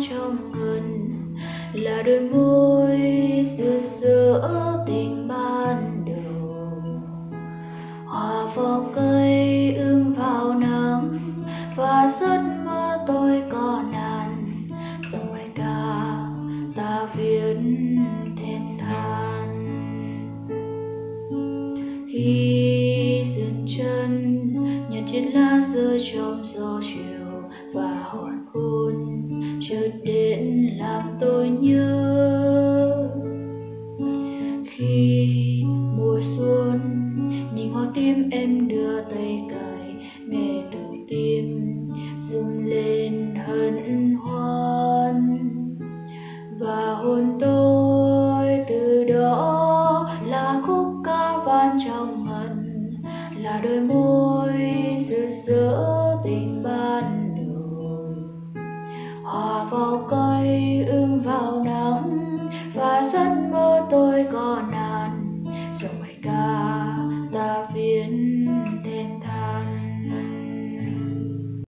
trong ngần, là đôi môi rực rỡ tình ban đầu. Hòa vào cây ươm vào nắng, và giấc mơ tôi có nàn. Dòng bài ca ta viết thênh thang. Khi dừng chân, nhặt chiếc lá rơi trong gió chiều, và hoàng hôn chợt đến làm tôi nhớ. Khi mùa xuân nhìn hoa tím em đưa tay cài, nghe từng tim rung lên hân hoan. Và hôn tôi từ đó là khúc ca vang trong ngần, là đôi môi rực rỡ